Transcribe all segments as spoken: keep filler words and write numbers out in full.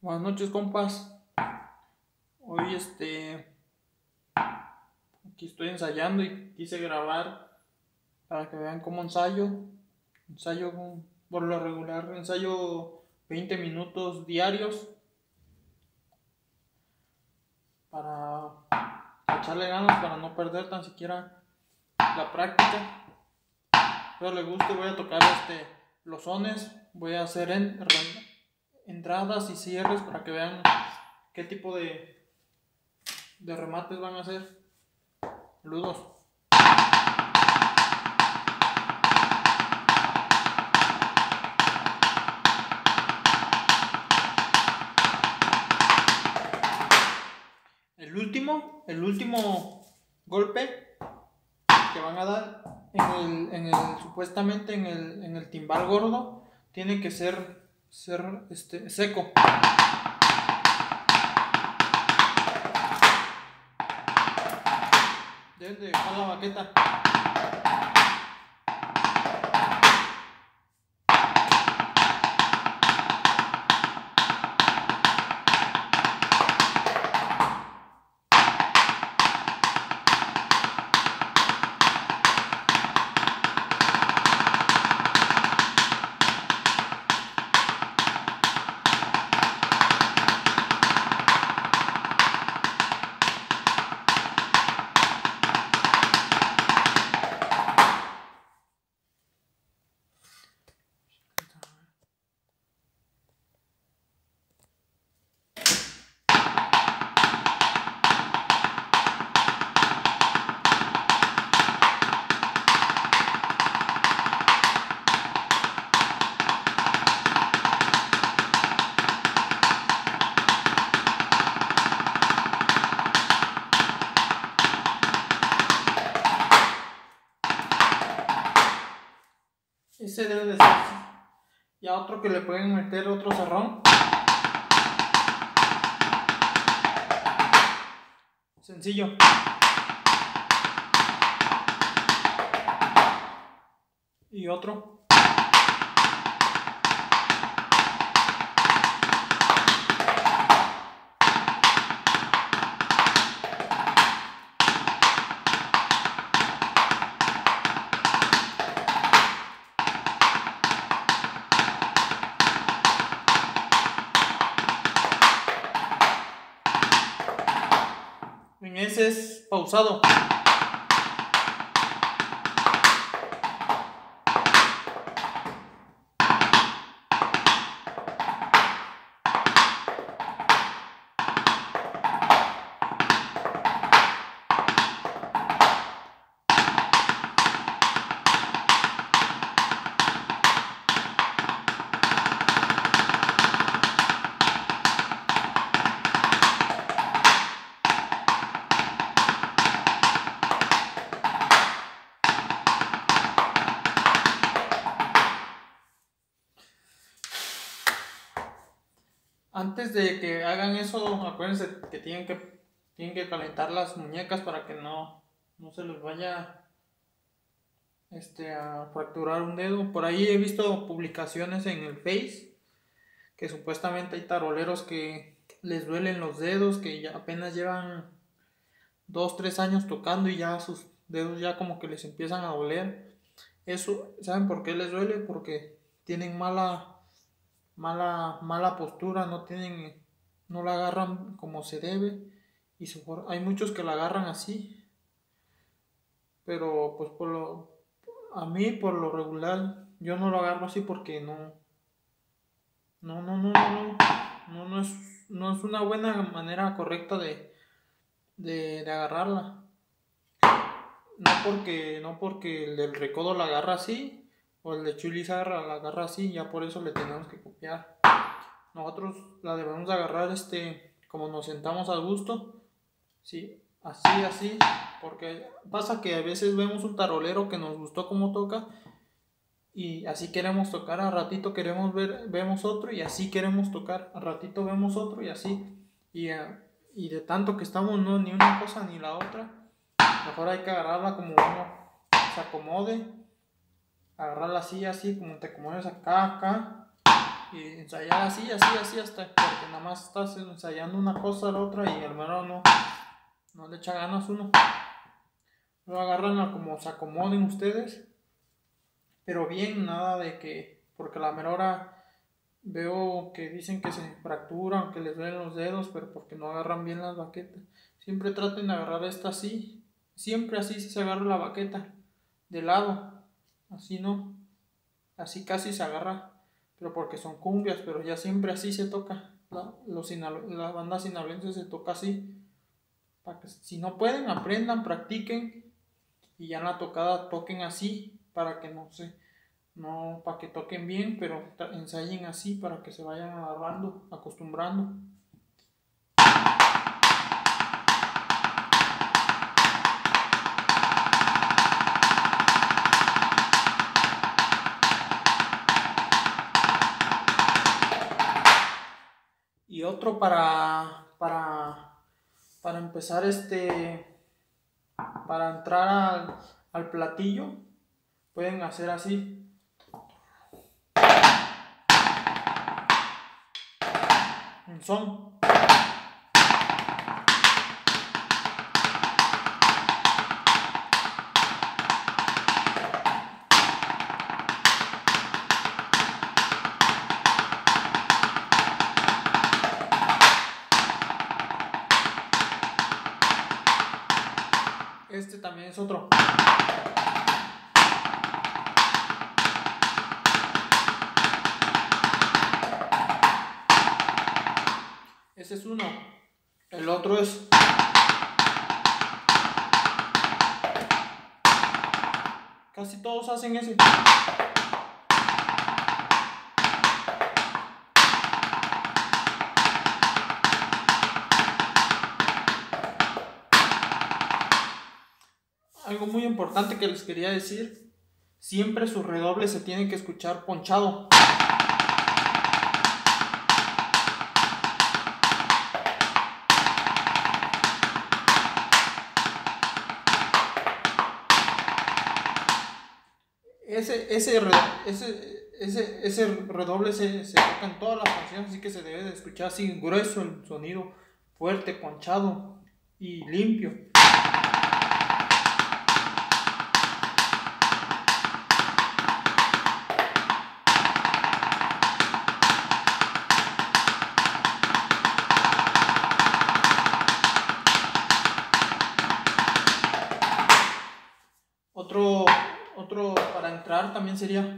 Buenas noches, compas. Hoy este aquí estoy ensayando y quise grabar para que vean cómo ensayo. Ensayo por lo regular, ensayo veinte minutos diarios para echarle ganas, para no perder tan siquiera la práctica. Espero les guste. Voy a tocar este los sones, voy a hacer en, entradas y cierres para que vean qué tipo de de remates van a hacer. Saludos. El último, el último golpe que van a dar en el, en el supuestamente en el, en el timbal gordo tiene que ser, ser este, seco. Deben de dejar la baqueta. Ese debe de ser. Y a otro que le pueden meter otro cerrón. Sencillo. Y otro. En ese es pausado. Antes de que hagan eso, acuérdense que tienen que, tienen que calentar las muñecas para que no, no se les vaya este, a fracturar un dedo. Por ahí he visto publicaciones en el Face que supuestamente hay taroleros que les duelen los dedos, que ya apenas llevan dos, tres años tocando y ya sus dedos ya como que les empiezan a doler. Eso, ¿saben por qué les duele? Porque tienen mala mala mala postura, no tienen no la agarran como se debe y se, hay muchos que la agarran así, pero pues por lo a mí por lo regular yo no lo agarro así porque no no no no no no no es no es una buena manera correcta de de, de agarrarla. No porque no porque el del recodo la agarra así o el de Chuli Zarra la agarra así, ya por eso le tenemos que copiar. Nosotros la debemos agarrar este como nos sentamos al gusto, sí, así, así, porque pasa que a veces vemos un tarolero que nos gustó cómo toca y así queremos tocar, a ratito queremos ver, vemos otro y así queremos tocar, a ratito vemos otro y así, y, y de tanto que estamos no ni una cosa ni la otra, mejor hay que agarrarla como uno se acomode, agarrarla así, así, como te acomodes acá, acá. y ensayar así, así, así, hasta porque nada más estás ensayando una cosa a la otra y el mero no, no le echa ganas uno. Lo agarran a como se acomoden ustedes, pero bien, nada de que, porque a la mera hora veo que dicen que se fracturan, que les duelen los dedos, pero porque no agarran bien las baquetas. Siempre traten de agarrar esta así, siempre así se agarra la baqueta, de lado, así no, así casi se agarra, pero porque son cumbias, pero ya siempre así se toca, la, los sinalo, la banda sinaloense se toca así, para que si no pueden aprendan, practiquen y ya en la tocada toquen así, para que no se, no, para que toquen bien, pero ensayen así para que se vayan agarrando, acostumbrando. Y otro para, para, para empezar este, para entrar al, al platillo, pueden hacer así. Un son. Este también es otro. Ese es uno. El otro es... Casi todos hacen ese. Algo muy importante que les quería decir, siempre su redoble se tiene que escuchar ponchado. Ese, ese, ese, ese, ese redoble se, se toca en todas las canciones, así que se debe de escuchar así grueso el sonido, fuerte, ponchado y limpio. Otro, otro para entrar también sería...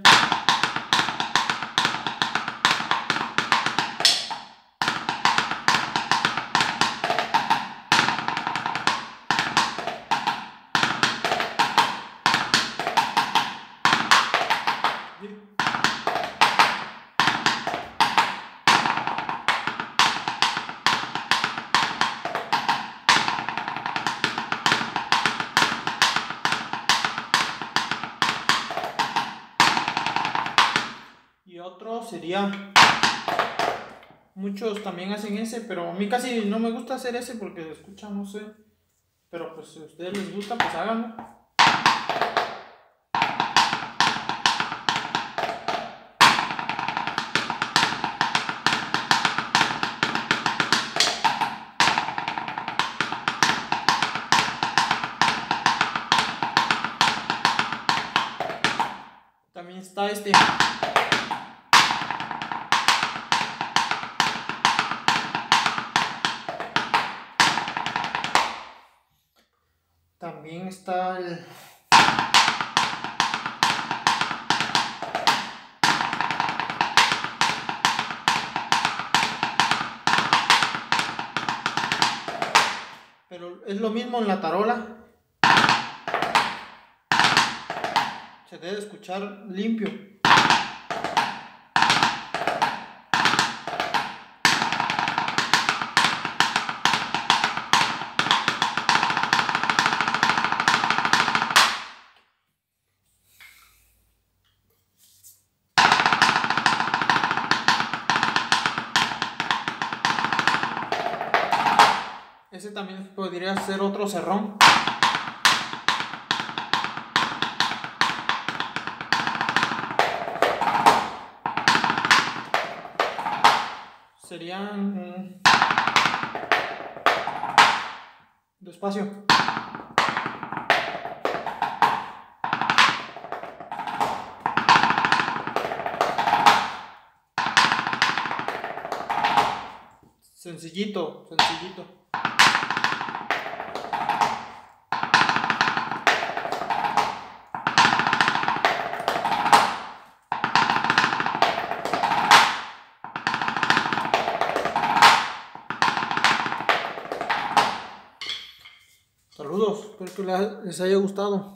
Y otro sería, muchos también hacen ese, pero a mí casi no me gusta hacer ese porque se escucha, no sé, pero pues si a ustedes les gusta, pues háganlo. También está este. También está el... Pero es lo mismo en la tarola. Se debe escuchar limpio. Ese también podría ser otro cerrón. serían mm, despacio. Sencillito, sencillito. Saludos, espero que les haya gustado.